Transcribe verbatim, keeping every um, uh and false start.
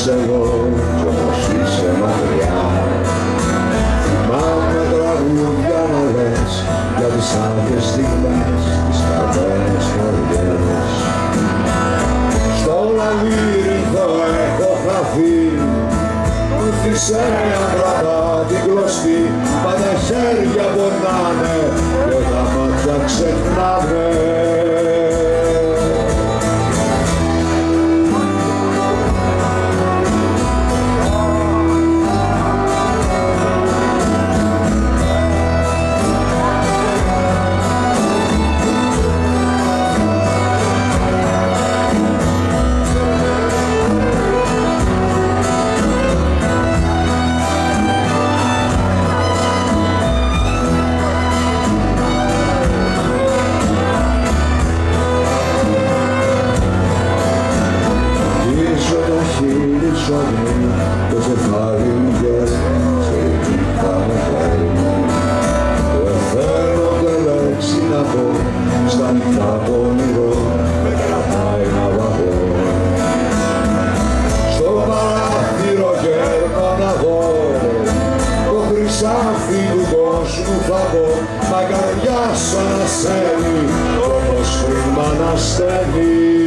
είσαι εδώ κι όμως είσαι μακριά. Θυμάμαι τραγούδια να λες για τις άδειες στιγμές, τις καρμένες καρδιές. Στο λαβύρινθο έχω χαθεί, βοήθησε με αν κρατά την κλωστή, μα τα χέρια πονάνε και τα μάτια ξεχνάνε. Το κεφάλι μου γέρνει και εκεί πάμε πάλι. Δεν θέλω ούτε λέξη να πω, στα νυχτά το όνειρο με κρατάει να βαγώ. Στο παράθυρο γέρνω να δω το χρυσάφι του κόσμου θα πω, μα η καρδιά σου ανασένει όπως πριν μ' ανασταίνει.